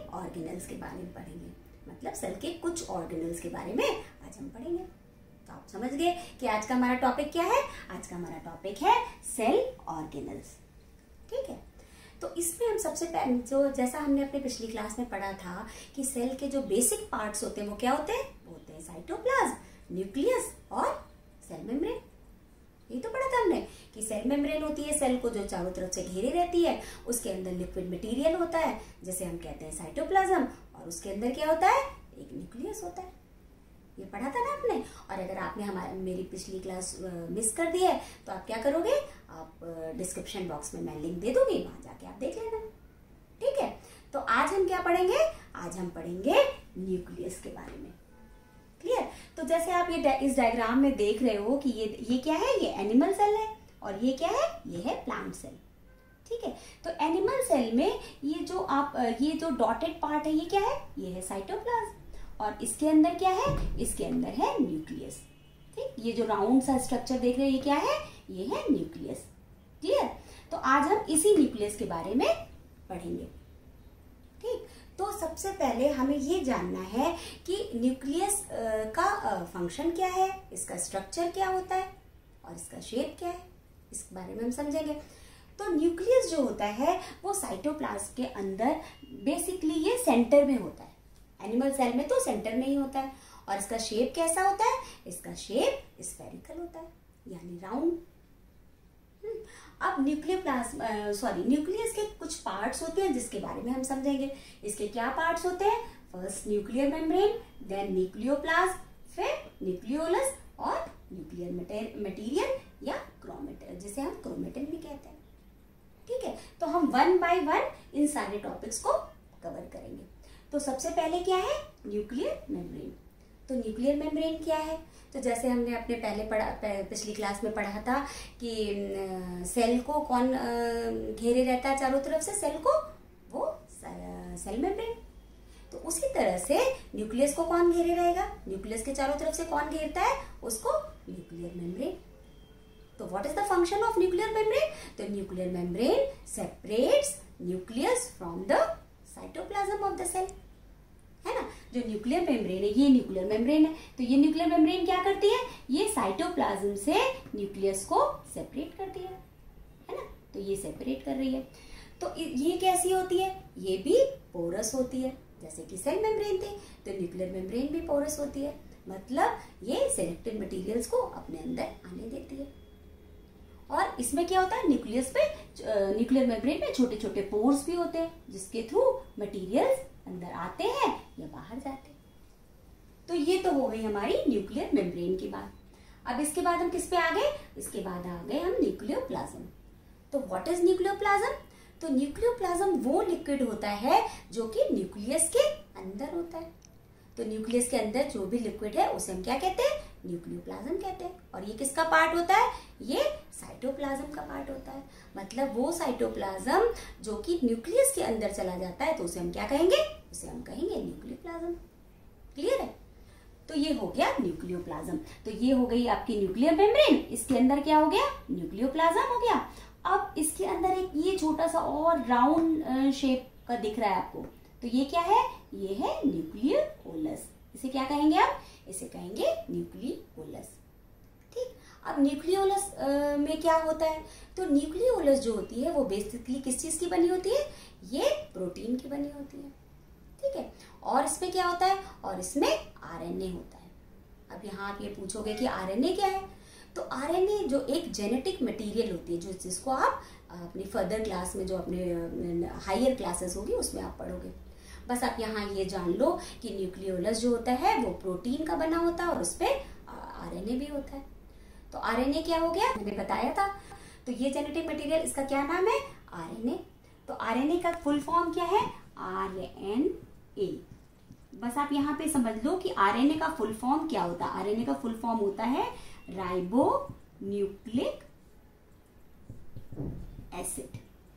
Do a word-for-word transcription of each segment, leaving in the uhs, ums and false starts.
Organelles के बारे में पढ़ेंगे, मतलब सेल के कुछ ऑर्गेनल्स के बारे में आज हम पढ़ेंगे। तो आप समझ गए कि आज का हमारा टॉपिक क्या है। आज का हमारा टॉपिक है सेल ऑर्गेनल्स। ठीक है, तो इसमें हम सबसे पहले जो जैसा हमने अपने पिछली क्लास में पढ़ा था कि सेल के जो बेसिक पार्ट्स होते हैं वो क्या होते हैं, वो होते हैं साइटोप्लाज्म, न्यूक्लियस और सेल मेम्ब्रेन। ये तो पढ़ा था हमने कि सेल मेम्ब्रेन होती है सेल को जो चारों तरफ से घेरे रहती है, उसके अंदर लिक्विड मटेरियल होता है जिसे हम कहते हैं साइटोप्लाज्म, और उसके अंदर क्या होता है, एक न्यूक्लियस होता है। ये पढ़ा था ना आपने। और अगर आपने हमारे मेरी पिछली क्लास मिस कर दी है तो आप क्या करोगे, आप डिस्क्रिप्शन बॉक्स में मैं लिंक दे दूंगी, वहां जाके आप देख लेना। ठीक है, तो आज हम क्या पढ़ेंगे, आज हम पढ़ेंगे न्यूक्लियस के बारे में। क्लियर। तो जैसे आप ये इस डायग्राम में देख रहे हो कि ये ये क्या है, ये एनिमल सेल है, और ये क्या है, ये है प्लांट सेल। ठीक है, तो एनिमल सेल में ये जो आप ये जो डॉटेड पार्ट है ये क्या है, ये है साइटोप्लाज्म, और इसके अंदर क्या है, इसके अंदर है न्यूक्लियस। ठीक, ये जो राउंड सा स्ट्रक्चर देख रहे हैं ये क्या है, ये है न्यूक्लियस। क्लियर। तो आज हम इसी न्यूक्लियस के बारे में पढ़ेंगे। ठीक, तो सबसे पहले हमें ये जानना है कि न्यूक्लियस का फंक्शन क्या है, इसका स्ट्रक्चर क्या होता है और इसका शेप क्या है, इस बारे में हम समझेंगे। तो न्यूक्लियस जो होता है वो साइटोप्लाज्म के अंदर बेसिकली ये सेंटर में होता है। एनिमल सेल में तो सेंटर में ही होता है। और इसका शेप कैसा होता है, इसका शेप स्फेरिकल होता है, यानी राउंड। अब न्यूक्लियोप्लाज्म सॉरी न्यूक्लियस के कुछ पार्ट्स होते हैं जिसके बारे में हम समझेंगे। इसके क्या पार्ट्स होते हैं, first nuclear membrane, then nucleoplasm, फिर न्यूक्लियोलस और न्यूक्लियर मटेरियल या क्रोमेटिन, जिसे हम क्रोमेटिन भी कहते हैं। ठीक है, तो हम वन बाय वन इन सारे टॉपिक्स को कवर करेंगे। तो सबसे पहले क्या है, न्यूक्लियर मेम्ब्रेन। तो न्यूक्लियर मेम्ब्रेन क्या है, तो जैसे हमने अपने पहले पढ़ा पिछली क्लास में पढ़ा था कि सेल को कौन घेरे रहता है चारों तरफ से, सेल को वो सेल मेम्ब्रेन। तो उसी तरह से न्यूक्लियस को कौन घेरे रहेगा, न्यूक्लियस के चारों तरफ से कौन घेरता है, उसको न्यूक्लियर मेम्ब्रेन। तो what is the function of nuclear membrane, तो nuclear membrane separates nucleus from the cytoplasm of the cell, है ना। जो न्यूक्लियर मेम्ब्रेन है ये न्यूक्लियर मेम्ब्रेन है, तो ये न्यूक्लियर मेम्ब्रेन क्या करती है, ये साइटोप्लाज्म से न्यूक्लियस को सेपरेट करती है, है ना। तो ये सेपरेट कर रही है। तो ये कैसी होती है, ये भी पोरस होती है, जैसे कि सेल मेम्ब्रेन थी तो न्यूक्लियर मेम्ब्रेन भी पोरस होती है, मतलब ये सिलेक्टेड मटेरियल्स को अपने अंदर आने देती है। और इसमें क्या होता है, न्यूक्लियस पे न्यूक्लियर मेम्ब्रेन में छोटे छोटे पोर्स भी होते हैं जिसके थ्रू मटेरियल्स अंदर आते हैं या बाहर जाते हैं। तो ये तो हो गई हमारी न्यूक्लियर मेम्ब्रेन की बात। अब इसके बाद हम किस पे आ गए, इसके बाद आ गए हम न्यूक्लियोप्लाज्म। तो व्हाट इज न्यूक्लियोप्लाज्म, तो न्यूक्लियोप्लाज्म वो लिक्विड होता है जो कि न्यूक्लियस के अंदर होता है। तो न्यूक्लियस के अंदर जो भी लिक्विड है उसे हम क्या कहते हैं, न्यूक्लियोप्लाज्म कहते हैं। और ये किसका पार्ट होता है, ये साइटोप्लाज्म का पार्ट होता है, मतलब वो साइटोप्लाज्म जो कि न्यूक्लियस के अंदर चला जाता है तो उसे हम क्या कहेंगे, उसे हम कहेंगे न्यूक्लियोप्लाज्म। क्लियर है। तो ये हो गया न्यूक्लियोप्लाज्म। तो ये हो गई आपकी न्यूक्लियर मेम्ब्रेन, इसके अंदर क्या हो गया, न्यूक्लियोप्लाज्म हो गया। अब इसके अंदर एक ये छोटा सा और राउंड शेप का दिख रहा है आपको, तो ये क्या है, ये है न्यूक्लियोलस। इसे क्या कहेंगे आप, इसे कहेंगे न्यूक्लियोलस। ठीक, अब न्यूक्लियोलस में क्या होता है, तो न्यूक्लियोलस जो होती है वो बेसिकली किस चीज की बनी होती है, ये प्रोटीन की बनी होती है। ठीक है, और इसमें क्या होता है, और इसमें आरएनए होता है। अब यहाँ आप ये पूछोगे कि आरएनए क्या है, तो आरएनए जो एक जेनेटिक मटेरियल होती है, जो जिसको आप अपनी फर्दर क्लास में जो अपने हायर क्लासेस होगी उसमें आप पढ़ोगे। बस आप यहाँ ये जान लो कि न्यूक्लियोलस जो होता है वो प्रोटीन का बना होता है और उस पर आरएनए भी होता है। तो आरएनए क्या हो गया, मैंने बताया था। तो ये जेनेटिक मटेरियल, इसका क्या नाम है, आरएनए। तो आरएनए का फुल फॉर्म क्या है, आरएनए। बस आप यहाँ पे समझ लो कि आरएनए का फुल फॉर्म क्या होता है। आरएनए का फुल फॉर्म होता है राइबो न्यूक्लिक एसिड।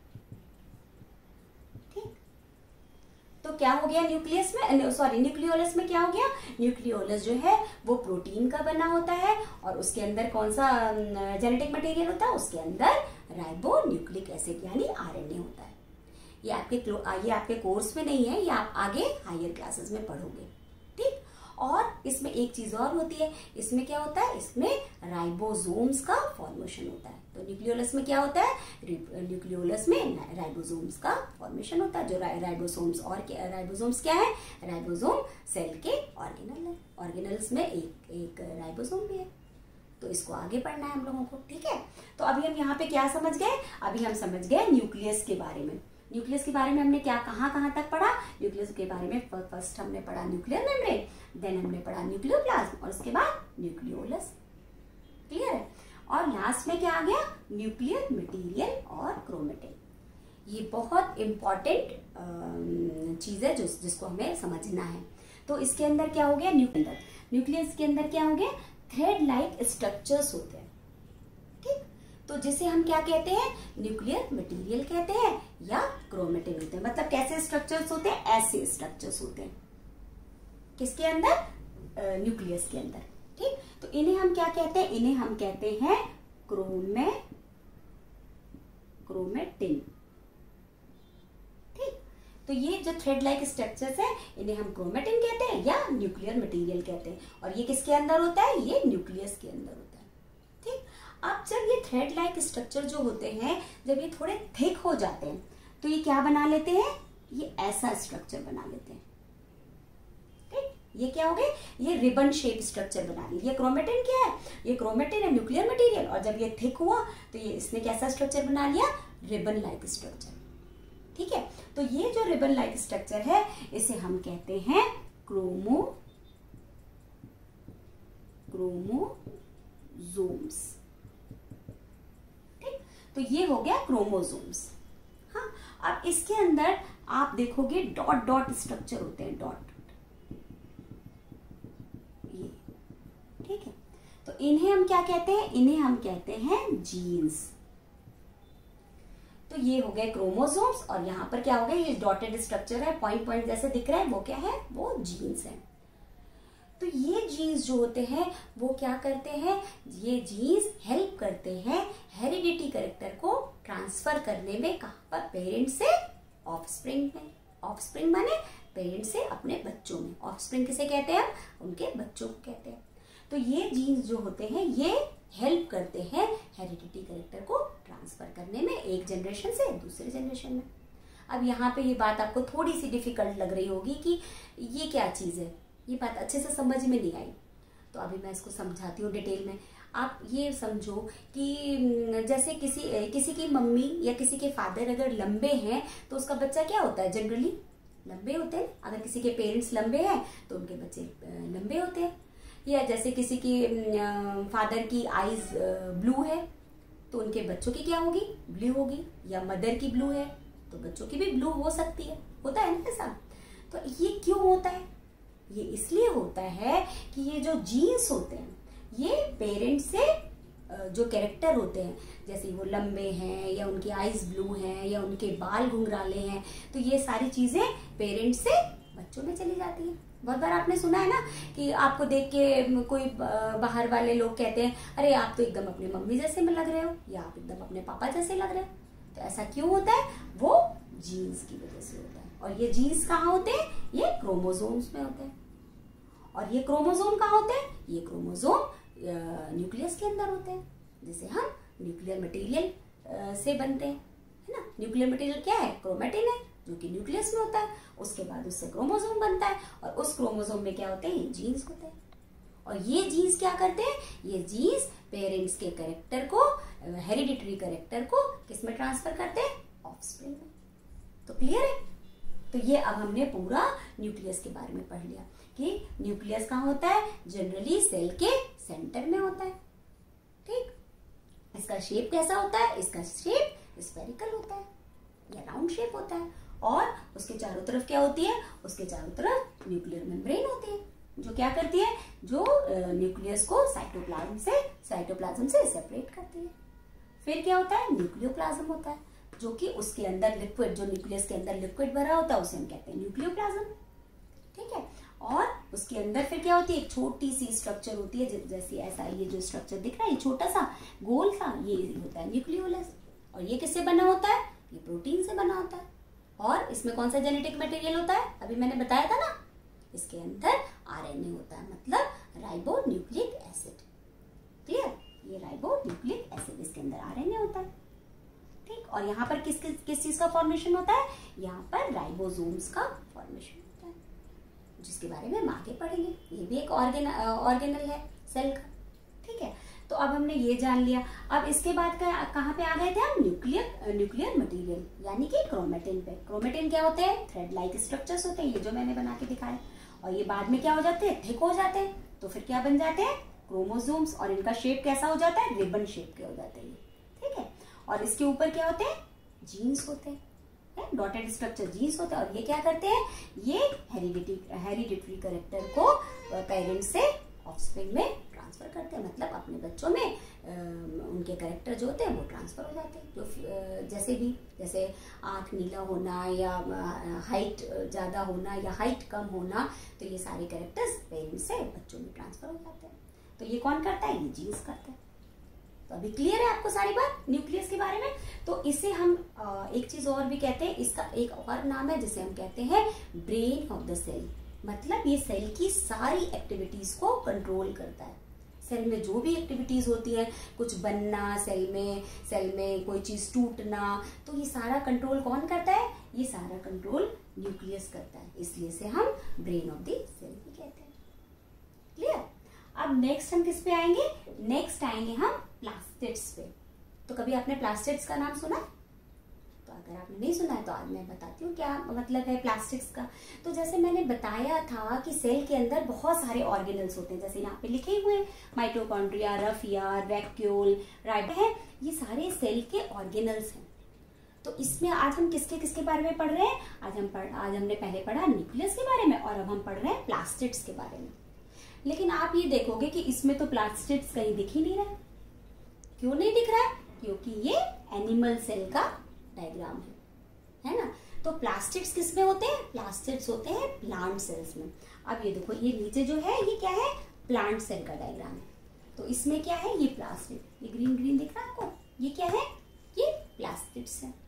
ठीक, तो क्या हो गया न्यूक्लियस में, सॉरी न्यूक्लियोलस में क्या हो गया, न्यूक्लियोलस जो है वो प्रोटीन का बना होता है और उसके अंदर कौन सा जेनेटिक मटेरियल होता है, उसके अंदर राइबो न्यूक्लिक एसिड यानी आरएनए होता है। ये आपके ये आपके कोर्स में नहीं है, ये आप आगे हायर क्लासेस में पढ़ोगे, ठीक। और इसमें एक चीज और होती है, इसमें क्या होता है, इसमें राइबोसोम्स का फॉर्मेशन होता है। तो न्यूक्लियोलस में क्या होता है, न्यूक्लियोलस में राइबोसोम्स का फॉर्मेशन होता है। जो राइबोसोम्स और राइबोसोम्स क्या है, राइबोसोम सेल के ऑर्गेनल है, ऑर्गेनल्स में एक एक राइबोसोम भी है। तो इसको आगे पढ़ना है हम लोगों को, ठीक है। तो अभी हम यहाँ पे क्या समझ गए, अभी हम समझ गए न्यूक्लियस के बारे में। न्यूक्लियस के बारे में हमने क्या कहाँ कहाँ तक पढ़ा, न्यूक्लियस के बारे में फर्स्ट हमने पढ़ा न्यूक्लियर मेम्ब्रेन, देन हमने पढ़ा न्यूक्लियोप्लाज्म और उसके बाद न्यूक्लियोलस, क्लियर है। और लास्ट में क्या आ गया, न्यूक्लियर मटेरियल और क्रोमेटिन। ये बहुत इंपॉर्टेंट चीज है जो जिसको हमें समझना है। तो इसके अंदर क्या हो गया, न्यूक्लियर न्यूक्लियस के अंदर क्या हो गया, थ्रेड लाइक स्ट्रक्चर्स होते हैं, ठीक। तो जिसे हम क्या कहते हैं, न्यूक्लियर मटेरियल कहते हैं या क्रोमेटिन होते हैं। मतलब कैसे स्ट्रक्चर्स होते हैं, ऐसे स्ट्रक्चर्स होते हैं किसके अंदर, न्यूक्लियस के अंदर, ठीक। तो इन्हें हम क्या कहते हैं, इन्हें हम कहते हैं क्रोमे क्रोमेटिन, ठीक। तो ये जो थ्रेड लाइक स्ट्रक्चर्स है इन्हें हम क्रोमेटिन कहते हैं या न्यूक्लियर मटेरियल कहते हैं। और ये किसके अंदर होता है, ये न्यूक्लियस के अंदर होता है, ठीक। अब जब ये थ्रेड लाइक स्ट्रक्चर जो होते हैं, जब ये थोड़े थिक हो जाते हैं तो ये क्या बना लेते हैं, ये ऐसा स्ट्रक्चर बना लेते हैं, ठीक। ये क्या हो गए, ये रिबन शेप स्ट्रक्चर बना लिया। ये क्रोमेटिन क्या है, ये क्रोमेटिन है, न्यूक्लियर मटेरियल। और जब ये थिक हुआ तो ये इसने कैसा स्ट्रक्चर बना लिया, रिबन लाइक स्ट्रक्चर, ठीक है। तो ये जो रिबन लाइक स्ट्रक्चर है इसे हम कहते हैं क्रोमो क्रोमोसोम्स, ठीक। तो ये हो गया क्रोमोसोम्स। हाँ, अब इसके अंदर आप देखोगे डॉट डॉट स्ट्रक्चर होते हैं, डॉट ये, ठीक है। तो इन्हें हम क्या कहते हैं, इन्हें हम कहते हैं जीन्स। तो ये हो गए क्रोमोसोम्स और यहाँ पर क्या हो गया, ये डॉटेड स्ट्रक्चर है, पॉइंट पॉइंट जैसे दिख रहा है, वो क्या है, वो जीन्स है। तो ये जीन्स जो होते हैं वो क्या करते हैं, ये जीन्स हेल्प करते हैं हेरिडिटी कैरेक्टर को ट्रांसफर करने में, कहाँ पर, पेरेंट से ऑफस्प्रिंग में। ऑफस्प्रिंग माने पेरेंट से अपने बच्चों में, ऑफस्प्रिंग किसे कहते हैं, उनके बच्चों को कहते हैं। तो ये जीन्स जो होते हैं ये हेल्प करते हैं हेरिडिटी कैरेक्टर को ट्रांसफर करने में, एक जनरेशन से दूसरे जनरेशन में। अब यहाँ पे ये बात आपको थोड़ी सी डिफिकल्ट लग रही होगी कि ये क्या चीज है, ये बात अच्छे से समझ में नहीं आई। तो अभी मैं इसको समझाती हूँ डिटेल में। आप ये समझो कि जैसे किसी किसी की मम्मी या किसी के फादर अगर लंबे हैं तो उसका बच्चा क्या होता है, जनरली लंबे होते हैं। अगर किसी के पेरेंट्स लंबे हैं तो उनके बच्चे लंबे होते हैं। या जैसे किसी की फादर की आईज ब्लू है तो उनके बच्चों की क्या होगी, ब्लू होगी। या मदर की ब्लू है तो बच्चों की भी ब्लू हो सकती है, होता है ना ऐसा। तो ये क्यों होता है, ये इसलिए होता है कि ये जो जीन्स होते हैं ये पेरेंट्स से जो कैरेक्टर होते हैं, जैसे वो लंबे हैं या उनकी आईज ब्लू हैं या उनके बाल घुंघराले हैं, तो ये सारी चीजें पेरेंट्स से बच्चों में चली जाती है। बहुत बार आपने सुना है ना कि आपको देख के कोई बाहर वाले लोग कहते हैं, अरे आप तो एकदम अपने मम्मी जैसे में लग रहे हो, या आप एकदम अपने पापा जैसे लग रहे हो। तो ऐसा क्यों होता है, वो जीन्स की वजह से होता है। और ये जीन्स कहाँ होते हैं, ये क्रोमोसोम्स में होते हैं। और ये क्रोमोसोम कहाँ होते हैं, ये क्रोमोसोम न्यूक्लियस के अंदर होते हैं, जिसे हम न्यूक्लियर मटेरियल से बनते हैं, है ना। न्यूक्लियर मटेरियल क्या है, क्रोमेटिन है, जो कि न्यूक्लियस में होता है। उसके बाद उससे क्रोमोसोम बनता है और उस क्रोमोसोम में क्या होते हैं, ये जीन्स होते हैं। और ये जीन्स क्या करते हैं, ये जीन्स पेरेंट्स के कैरेक्टर को, हेरिडिटरी कैरेक्टर को किस में ट्रांसफर करते हैं, ऑफस्प्रिंग में। तो क्लियर है। तो ये अब हमने पूरा न्यूक्लियस के बारे में पढ़ लिया कि न्यूक्लियस कहाँ होता है, जनरली सेल के सेंटर में होता है, ठीक। इसका शेप कैसा होता है, इसका शेप स्फेरिकल होता है या राउंड शेप होता है। और उसके चारों तरफ क्या होती है, उसके चारों तरफ न्यूक्लियर मेम्ब्रेन होती है, जो क्या करती है, जो न्यूक्लियस को साइटोप्लाज्म से साइटोप्लाज्म से सेपरेट करती है। फिर क्या होता है, न्यूक्लियोप्लाज्म होता है, जो कि उसके अंदर लिक्विड, जो न्यूक्लियस के अंदर लिक्विड भरा होता है उसे हम कहते हैं न्यूक्लियोप्लाज्म, ठीक है। और उसके अंदर फिर क्या होती है, एक छोटी सी स्ट्रक्चर होती है, जैसे ऐसा ये जो स्ट्रक्चर दिख रहा है, ये छोटा सा गोल सा, ये होता है न्यूक्लियोलस। और ये किससे बना होता है, ये प्रोटीन से बना होता है। और इसमें कौन सा जेनेटिक मटेरियल होता है, अभी मैंने बताया था ना, इसके अंदर आरएनए होता है, मतलब राइबो न्यूक्लिक एसिड। क्लियर, ये राइबो न्यूक्लिक एसिड, इसके अंदर आरएनए होता है। ठीक, और यहाँ पर किस किस किस चीज का फॉर्मेशन होता है, यहाँ पर राइबोसोम्स का फॉर्मेशन होता है, जिसके बारे में हम आगे पढ़ेंगे। ये भी एक ऑर्गेन ऑर्गेनल है सेल का। ठीक है, तो अब हमने ये जान लिया। अब इसके बाद कहाँ पे आ गए थे हम, न्यूक्लियर न्यूक्लियर मटेरियल यानी कि क्रोमेटिन पे। क्रोमेटिन क्या होते हैं, थ्रेड लाइक स्ट्रक्चर्स होते हैं, ये जो मैंने बना के दिखाया। और ये बाद में क्या हो जाते हैं, थिक हो जाते हैं, तो फिर क्या बन जाते हैं, क्रोमोसोम्स। और इनका शेप कैसा हो जाता है, रिबन शेप के हो जाते हैं। ठीक है, और इसके ऊपर क्या होते हैं, जीन्स होते हैं, डॉटेड स्ट्रक्चर जीन्स होते हैं। और ये क्या करते हैं, ये हेरिडिटी हेरिडिटरी कैरेक्टर को पेरेंट्स से ऑफस्प्रिंग में ट्रांसफर करते हैं, मतलब अपने बच्चों में आ, उनके कैरेक्टर जो होते हैं वो ट्रांसफर हो जाते हैं। जो आ, जैसे भी, जैसे आंख नीला होना या हाइट ज्यादा होना या हाइट कम होना, तो ये सारे कैरेक्टर्स पेरेंट्स से बच्चों में ट्रांसफर हो जाते हैं। तो ये कौन करता है, ये जीन्स करता है। तो अभी क्लियर है आपको सारी बात न्यूक्लियस के बारे में। तो इसे हम आ, एक चीज और भी कहते हैं, इसका एक और नाम है जिसे हम कहते हैं ब्रेन ऑफ द सेल। मतलब ये सेल की सारी एक्टिविटीज को कंट्रोल करता है। सेल में जो भी एक्टिविटीज होती है, कुछ बनना सेल में, सेल में कोई चीज टूटना, तो ये सारा कंट्रोल कौन करता है, ये सारा कंट्रोल न्यूक्लियस करता है। इसलिए इसे हम ब्रेन ऑफ द सेल भी कहते हैं। क्लियर। अब नेक्स्ट हम किस पे आएंगे, नेक्स्ट आएंगे हम प्लास्टिड्स पे। तो कभी आपने प्लास्टिड्स का नाम सुना? तो अगर आपने नहीं सुना है तो आज मैं बताती हूँ क्या मतलब है प्लास्टिड्स का। तो जैसे मैंने बताया था कि सेल के अंदर बहुत सारे ऑर्गेनल्स होते हैं, जैसे यहाँ पे लिखे हुए हैं, माइटोकॉन्ड्रिया, रफ यार, वैक्यूल, राइबो है, ये सारे सेल के ऑर्गेनल्स हैं। तो इसमें आज हम किसके किसके बारे में पढ़ रहे हैं, आज हम पढ़ आज हमने पहले पढ़ा न्यूक्लियस के बारे में, और अब हम पढ़ रहे हैं प्लास्टिड्स के बारे में। लेकिन आप ये देखोगे कि इसमें तो प्लास्टिड्स कहीं दिख ही नहीं रहा है। क्यों नहीं दिख रहा है, क्योंकि ये एनिमल सेल का डायग्राम है, है ना। तो प्लास्टिड्स किस में होते हैं, प्लास्टिड्स होते हैं प्लांट सेल्स में। अब ये देखो, ये नीचे जो है ये क्या है, प्लांट सेल का डायग्राम है। तो इसमें क्या है, ये प्लास्टिड, ये ग्रीन ग्रीन दिख रहा है आपको, ये क्या है, ये प्लास्टिड्स है।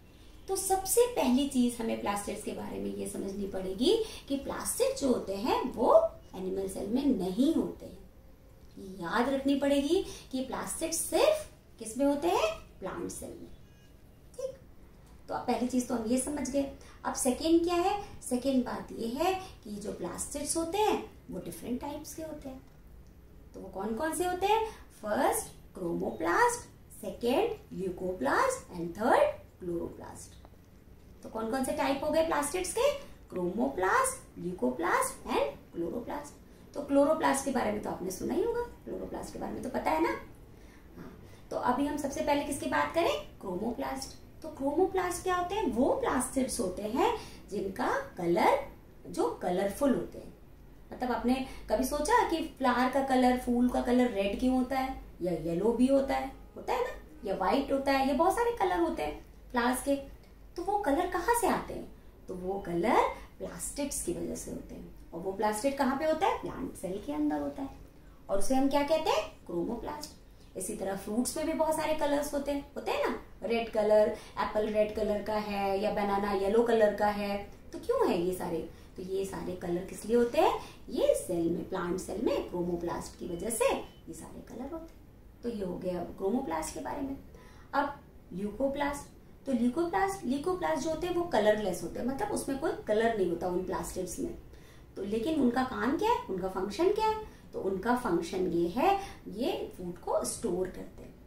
तो सबसे पहली चीज हमें प्लास्टिड्स के बारे में ये समझनी पड़ेगी कि प्लास्टिड जो होते हैं वो एनिमल सेल में नहीं होते हैं। याद रखनी पड़ेगी कि प्लास्टिड सिर्फ किस में होते हैं, प्लांट सेल में। ठीक, तो अब पहली चीज तो हम ये समझ गए। अब सेकेंड क्या है, सेकेंड बात ये है कि जो प्लास्टिड्स होते हैं वो डिफरेंट टाइप्स के होते हैं। तो वो कौन कौन से होते हैं, first chromoplast, second leucoplast and third chloroplast. तो कौन कौन से टाइप हो गए प्लास्टिड्स के, क्रोमोप्लास्ट, ल्यूकोप्लास्ट एंड क्लोरोप्लास्ट। तो क्लोरोप्लास्ट के बारे में तो आपने सुना ही होगा, क्लोरोप्लास्ट के बारे में तो पता है ना। हाँ, तो अभी हम सबसे पहले किसकी बात करें, क्रोमोप्लास्ट। तो क्रोमोप्लास्ट क्या होते हैं, वो प्लास्टिड्स होते हैं जिनका कलर जो कलरफुल होते हैं। मतलब आपने कभी सोचा कि फ्लावर का कलर, फूल का कलर रेड क्यों होता है, या येलो भी होता है होता है ना, या व्हाइट होता है, या बहुत सारे कलर होते हैं फ्लावर्स के। तो वो कलर कहाँ से आते हैं, तो वो कलर प्लास्टिड्स की वजह से होते हैं। और वो प्लास्टिड कहाँ पे होता है, प्लांट सेल के अंदर होता है, और उसे हम क्या कहते हैं, क्रोमोप्लास्ट। इसी तरह फ्रूट्स में भी बहुत सारे कलर्स होते हैं होते हैं ना, red colour, apple red colour का है, या बनाना येलो कलर का है। तो क्यों है ये सारे, तो ये सारे कलर किस लिए होते हैं, ये सेल में, प्लांट सेल में क्रोमोप्लास्ट की वजह से ये सारे कलर होते हैं। तो ये हो गया क्रोमोप्लास्ट के बारे में। अब ल्यूकोप्लास्ट। तो ल्यूकोप्लास्ट ल्यूकोप्लास्ट जो होते हैं वो कलरलेस होते हैं, मतलब उसमें कोई कलर नहीं होता उन प्लास्टिड्स में। तो लेकिन उनका काम क्या है, उनका फंक्शन क्या है, तो उनका फंक्शन ये है, ये फूड को स्टोर करते हैं।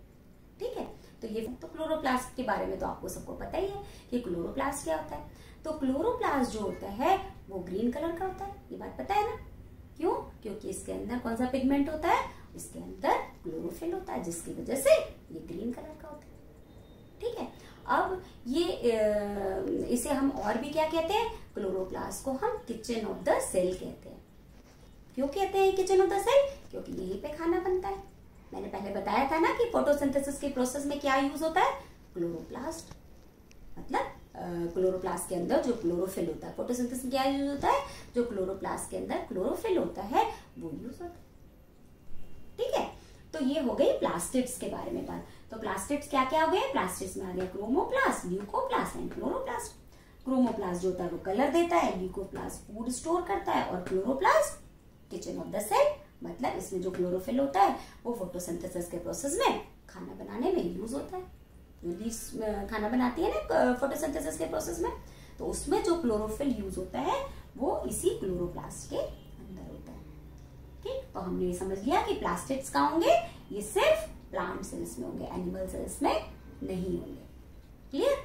ठीक है, तो ये तो क्लोरोप्लास्ट के बारे में तो आपको सबको पता ही है कि क्लोरोप्लास्ट क्या होता है। तो क्लोरोप्लास्ट जो होता है वो ग्रीन कलर का होता है, ये बात पता है ना। क्यों, क्योंकि इसके अंदर कौन सा पिगमेंट होता है, इसके अंदर क्लोरोफिल होता है, जिसकी वजह से ये ग्रीन कलर का होता है। ठीक है, अब ये इसे हम और भी क्या कहते हैं, क्लोरोप्लास्ट को हम किचन ऑफ द सेल कहते हैं। क्यों कहते हैं किचन ऑफ द सेल, क्योंकि यहीं पे खाना बनता है। मैंने पहले बताया था ना कि फोटोसिंथेसिस के प्रोसेस में क्या यूज होता है, क्लोरोप्लास्ट। मतलब क्लोरोप्लास्ट के अंदर जो क्लोरोफिल होता है, फोटोसिंथेसिस में क्या यूज होता है, जो क्लोरोप्लास्ट के अंदर क्लोरोफिल होता है वो यूज होता है। ठीक है, तो ये हो गई प्लास्टिड्स के बारे में बात। तो प्लास्टिड्स क्या क्या हो गए, प्लास्टिड्स में आ गया chromoplast, leucoplast and chloroplast. Chromoplast जो होता है वो कलर देता है, ल्यूकोप्लास्ट फूड स्टोर करता है और chloroplast kitchen of the cell, मतलब इसमें जो क्लोरोफिल होता है वो फोटोसिंथेसिस के प्रोसेस में खाना बनाने में यूज होता है। लीव्स खाना बनाती है ना फोटोसिंथेसिस के प्रोसेस में, तो उसमें जो क्लोरोफिल यूज होता है वो इसी क्लोरोप्लास्ट के अंदर होता है। ठीक, तो हमने ये समझ लिया कि प्लास्टिड्स कहाँ होंगे, ये सिर्फ प्लांट सेल्स में होंगे, एनिमल सेल्स में नहीं होंगे। क्लियर?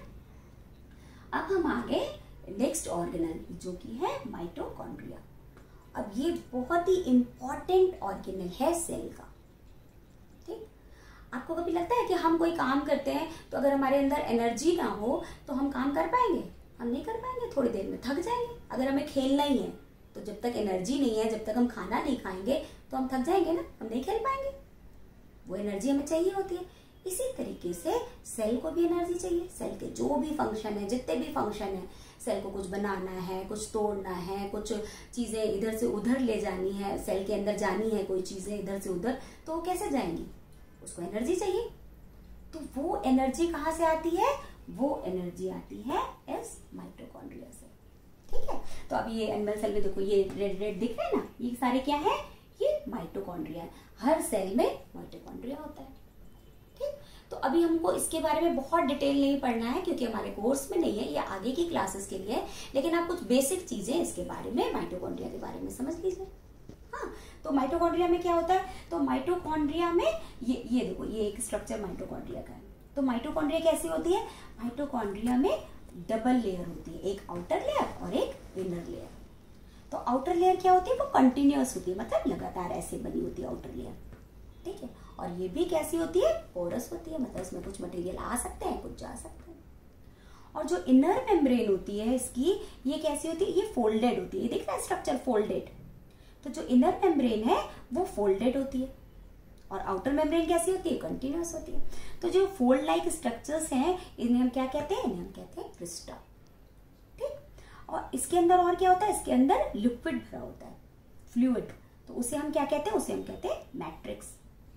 अब हम आगे नेक्स्ट ऑर्गेनल जो कि है माइटोकॉन्ड्रिया। अब ये बहुत ही इंपॉर्टेंट ऑर्गेनल है सेल का। ठीक, आपको कभी लगता है कि हम कोई काम करते हैं तो अगर हमारे अंदर एनर्जी ना हो तो हम काम कर पाएंगे? हम नहीं कर पाएंगे, थोड़ी देर में थक जाएंगे। अगर हमें खेलना ही है तो जब तक एनर्जी नहीं है, जब तक हम खाना नहीं खाएंगे तो हम थक जाएंगे ना, हम नहीं खेल पाएंगे। वो एनर्जी हमें चाहिए होती है। इसी तरीके से सेल को भी एनर्जी चाहिए। सेल के जो भी फंक्शन है, जितने भी फंक्शन है, सेल को कुछ बनाना है, कुछ तोड़ना है, कुछ चीजें इधर से उधर ले जानी है, सेल के अंदर जानी है कोई चीजें इधर से उधर, तो वो कैसे जाएंगी? उसको एनर्जी चाहिए। तो वो एनर्जी कहाँ से आती है? वो एनर्जी आती है इस माइटोकॉन्ड्रिया से। ठीक है, तो अब ये एनिमल सेल में देखो ये रेड रेड दिख रहे हैं ना, ये सारे क्या है? ये माइटोकॉन्ड्रिया है। हर सेल में माइटोकॉन्ड्रिया होता है। ठीक, तो अभी हमको इसके बारे में बहुत डिटेल नहीं पढ़ना है क्योंकि हमारे कोर्स में नहीं है, ये आगे की क्लासेस के लिए, लेकिन आप कुछ बेसिक चीजें इसके बारे में, माइटोकॉन्ड्रिया के बारे में समझ लीजिए। हाँ, तो माइटोकॉन्ड्रिया में क्या होता है? तो माइटोकॉन्ड्रिया में ये ये देखो, ये एक स्ट्रक्चर माइटोकॉन्ड्रिया का है। तो माइटोकॉन्ड्रिया कैसी होती है? माइटोकॉन्ड्रिया में डबल लेयर होती है, एक आउटर लेयर और एक इनर लेयर। तो आउटर लेयर क्या होती है? वो कंटिन्यूअस होती है, मतलब लगातार ऐसे बनी होती है आउटर लेयर। ठीक है, और ये भी कैसी होती है? पोरस होती है, मतलब इसमें कुछ मटेरियल आ सकते हैं, कुछ जा सकते हैं। और जो इनर मेम्ब्रेन होती है इसकी, ये कैसी होती है? ये फोल्डेड होती है। ये दिख रहा है स्ट्रक्चर फोल्डेड। तो जो इनर मेम्ब्रेन है वो फोल्डेड होती है और आउटर मेम्ब्रेन कैसी होती है? कंटिन्यूअस होती है। तो जो फोल्ड लाइक स्ट्रक्चर्स हैं इन्हें हम क्या कहते हैं? इन्हें हम कहते हैं क्रिस्टा। ठीक, और इसके अंदर और क्या होता है? इसके अंदर लिक्विड भरा होता है, फ्लूइड। तो उसे हम क्या कहते हैं? उसे हम कहते हैं मैट्रिक्स।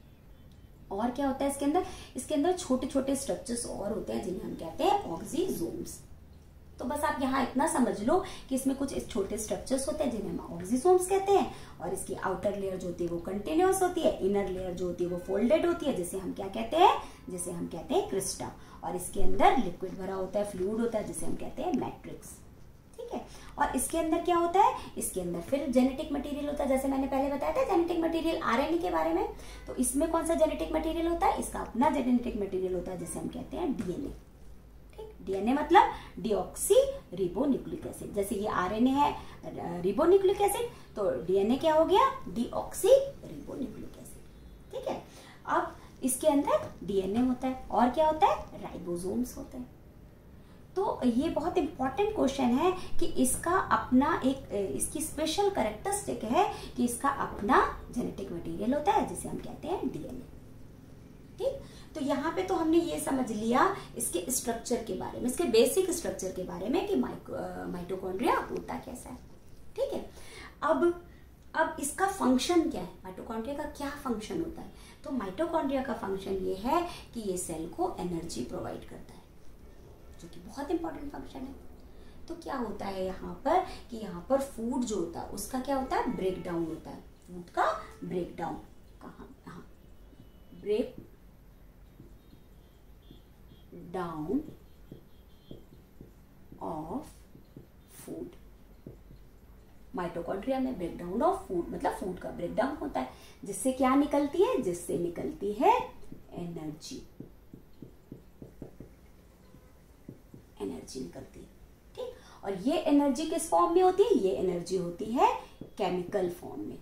और क्या होता है इसके अंदर? इसके अंदर छोटे छोटे स्ट्रक्चर्स और होते हैं जिन्हें हम कहते हैं ऑक्सीजोम्स। तो बस आप यहाँ इतना समझ लो कि इसमें कुछ इस छोटे स्ट्रक्चर्स होते हैं जिन्हें हम ऑक्सीजोम्स कहते हैं, और इसकी आउटर लेयर जो होती है वो कंटिन्यूअस होती है, इनर लेयर जो होती है वो फोल्डेड होती है, जिसे हम क्या कहते हैं? जिसे हम कहते हैं क्रिस्टा। और इसके अंदर लिक्विड भरा होता है, फ्लूइड होता है, जिसे हम कहते हैं मैट्रिक्स। ठीक है, और इसके अंदर क्या होता है? इसके अंदर फिर जेनेटिक मटेरियल होता है, जैसे मैंने पहले बताया था जेनेटिक मटेरियल आरएनए के बारे में। तो इसमें कौन सा जेनेटिक मटेरियल होता है? इसका अपना जेनेटिक मटेरियल होता है जिसे हम कहते हैं डीएनए। ठीक, डीएनए मतलब डीऑक्सी रिबोन्यूक्लिक एसिड। जैसे ये आरएनए है रिबोन्यूक्लिक एसिड, तो डीएनए क्या हो गया? Deoxy ribonucleic acid. ठीक है, अब इसके अंदर डीएनए होता है और क्या होता है? राइबोसोम्स होते हैं। तो ये बहुत इंपॉर्टेंट क्वेश्चन है कि इसका अपना एक, इसकी स्पेशल कैरेक्टरिस्टिक है कि इसका अपना जेनेटिक मटेरियल होता है जिसे हम कहते हैं डीएनए। ठीक, तो यहाँ पे तो हमने ये समझ लिया इसके स्ट्रक्चर के बारे में, इसके बेसिक स्ट्रक्चर के बारे में कि माइटोकॉन्ड्रिया होता कैसा है। ठीक है, अब अब इसका फंक्शन क्या है? माइटोकॉन्ड्रिया का क्या फंक्शन होता है? तो माइटोकॉन्ड्रिया का फंक्शन ये है कि ये सेल को एनर्जी प्रोवाइड करता है, जो कि बहुत इंपॉर्टेंट फंक्शन है। तो क्या होता है यहाँ पर कि यहाँ पर फूड जो होता है उसका क्या होता है? ब्रेक डाउन होता है। फूड का ब्रेक डाउन कहाँ? यहाँ break down of food. Mitochondria में ब्रेक डाउन ऑफ फूड मतलब फूड का ब्रेक डाउन होता है, जिससे क्या निकलती है? जिससे निकलती है एनर्जी। एनर्जी निकलती है। ठीक, और ये एनर्जी किस फॉर्म में होती है? ये एनर्जी होती है केमिकल फॉर्म में।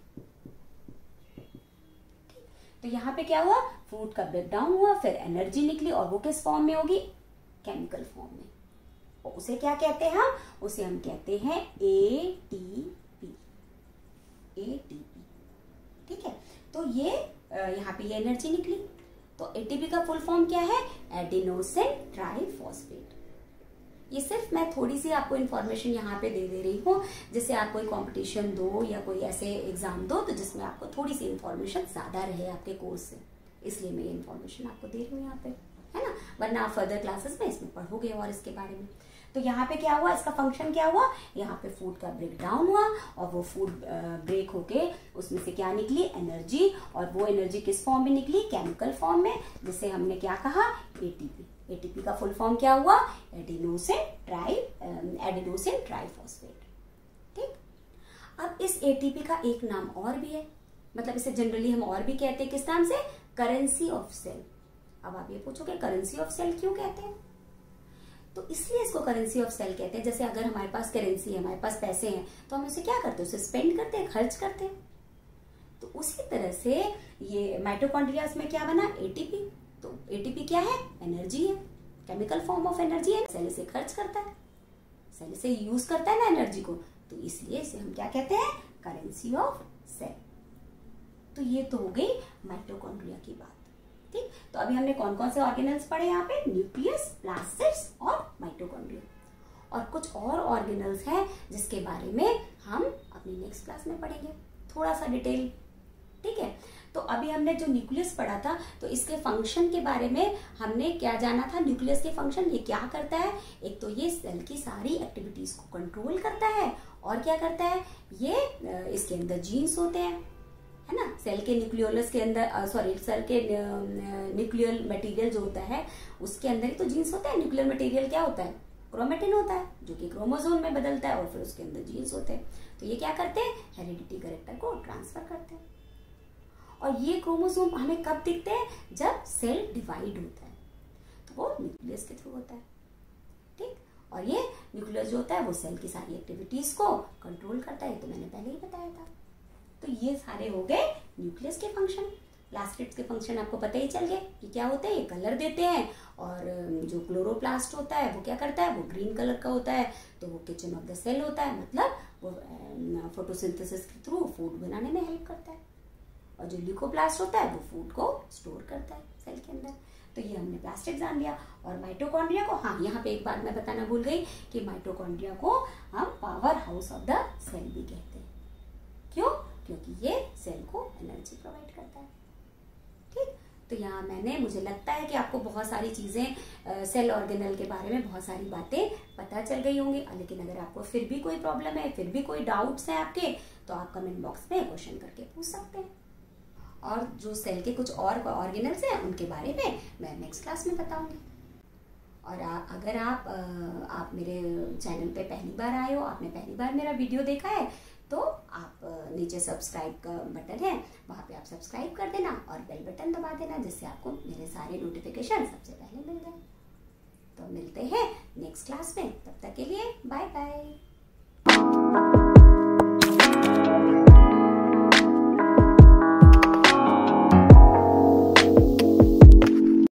ठीक, तो यहाँ पे क्या हुआ? फूड का ब्रेकडाउन हुआ, फिर एनर्जी निकली, और वो किस फॉर्म में होगी? केमिकल फॉर्म में। और उसे क्या कहते हैं हम? उसे हम कहते हैं एटीपी। एटीपी। ठीक है, तो ये यहाँ पे ये एनर्जी निकली। तो एटीपी का फुल फॉर्म क्या है? Adenosine triphosphate. ये सिर्फ मैं थोड़ी सी आपको इन्फॉर्मेशन यहाँ पे दे दे रही हूँ, जिससे आप कोई कंपटीशन दो या कोई ऐसे एग्जाम दो तो जिसमें आपको थोड़ी सी इन्फॉर्मेशन ज्यादा रहे आपके कोर्स से, इसलिए मैं ये इन्फॉर्मेशन आपको दे रही हूँ यहाँ पे, है ना। वरना आप फर्दर क्लासेस में इसमें पढ़ोगे और इसके बारे में। तो यहाँ पे क्या हुआ, इसका फंक्शन क्या हुआ, यहाँ पे फूड का ब्रेक डाउन हुआ और वो फूड ब्रेक होके उसमें से क्या निकली, एनर्जी, और वो एनर्जी किस फॉर्म में निकली, केमिकल फॉर्म में, जिसे हमने क्या कहा, एटीपी। एटीपी का फुल फॉर्म क्या हुआ, एडिनोसिन ट्राई एडिनोसिन ट्राइफॉस्फेट। ठीक, अब इस एटीपी का एक नाम और भी है, मतलब इसे जनरली हम और भी कहते हैं, किस नाम से, करेंसी ऑफ सेल। अब आप ये पूछोगे करेंसी ऑफ सेल क्यों कहते हैं, तो इसलिए इसको करेंसी ऑफ सेल कहते हैं। जैसे अगर हमारे पास करेंसी है, हमारे पास पैसे हैं, तो हम उसे क्या करते हैं, उसे स्पेंड करते हैं, खर्च करते हैं। तो उसी तरह से ये माइटोकॉन्ड्रियाज में क्या बना, एटीपी। तो एटीपी क्या है, एनर्जी है, केमिकल फॉर्म ऑफ एनर्जी है। सेल इसे खर्च करता है, सेल इसे यूज करता है ना एनर्जी को, तो इसलिए इसे हम क्या कहते हैं, करेंसी ऑफ सेल। तो ये तो हो गई माइटोकॉन्ड्रिया की बात। ठीक, तो अभी हमने कौन कौन से ऑर्गेनल्स पढ़े यहाँ पे, न्यूक्लियस, प्लास्टिड्स और माइटोकॉन्ड्रिया। और कुछ और ऑर्गेनल्स हैं जिसके बारे में हम अपनी नेक्स्ट क्लास में पढ़ेंगे थोड़ा सा डिटेल। ठीक है, तो अभी हमने जो न्यूक्लियस पढ़ा था, तो इसके फंक्शन के बारे में हमने क्या जाना था, न्यूक्लियस के फंक्शन, ये क्या करता है, एक तो ये सेल की सारी एक्टिविटीज को कंट्रोल करता है, और क्या करता है, ये इसके अंदर जीन्स होते हैं, है ना, सेल के न्यूक्लियोलस के अंदर, सॉरी सेल के न्यूक्लियर मटेरियल जो होता है उसके अंदर ही तो जीन्स होता है। न्यूक्लियर मटेरियल क्या होता है, क्रोमेटिन होता है, जो कि क्रोमोसोम में बदलता है, और फिर उसके अंदर जीन्स होते हैं। तो ये क्या करते हैं, हेरिडिटी कैरेक्टर को ट्रांसफर करते हैं। और ये क्रोमोसोम हमें कब दिखते हैं, जब सेल डिवाइड होता है, तो वो न्यूक्लियस के थ्रू होता है। ठीक, और ये न्यूक्लियस जो होता है वो सेल की सारी एक्टिविटीज को कंट्रोल करता है, तो मैंने पहले ही बताया था। तो ये सारे हो गए न्यूक्लियस के फंक्शन। प्लास्टिड्स के फंक्शन आपको पता ही चल गए कि क्या होते हैं, ये कलर देते हैं, और जो क्लोरोप्लास्ट होता है वो क्या करता है, वो ग्रीन कलर का होता है, तो वो किचन ऑफ द सेल होता है, मतलब वो फोटोसिंथेसिस के थ्रू फूड बनाने में हेल्प करता है। और जो ल्यूकोप्लास्ट होता है वो फूड को स्टोर करता है सेल के अंदर। तो ये हमने प्लास्टिड जान लिया। और माइटोकॉन्ड्रिया को, हाँ यहाँ पे एक बात मैं बताना भूल गई कि माइटोकॉन्ड्रिया को हम power house of the cell भी कहते हैं। क्यों, क्योंकि ये सेल को एनर्जी प्रोवाइड करता है। ठीक, तो यहाँ मैंने, मुझे लगता है कि आपको बहुत सारी चीजें सेल ऑर्गेनल के बारे में बहुत सारी बातें पता चल गई होंगी। लेकिन अगर आपको फिर भी कोई प्रॉब्लम है, फिर भी कोई डाउट्स हैं आपके, तो आप कमेंट बॉक्स में क्वेश्चन करके पूछ सकते हैं। और जो सेल के कुछ और ऑर्गेनल्स हैं उनके बारे में मैं नेक्स्ट क्लास में बताऊंगी। और आ, अगर आप आ, आप मेरे चैनल पे पहली बार आए हो, आपने पहली बार मेरा वीडियो देखा है, तो आप नीचे सब्सक्राइब का बटन है, वहाँ पे आप सब्सक्राइब कर देना और बेल बटन दबा देना, जिससे आपको मेरे सारे नोटिफिकेशन सबसे पहले मिल जाए। तो मिलते हैं नेक्स्ट क्लास में, तब तक के लिए बाय बाय।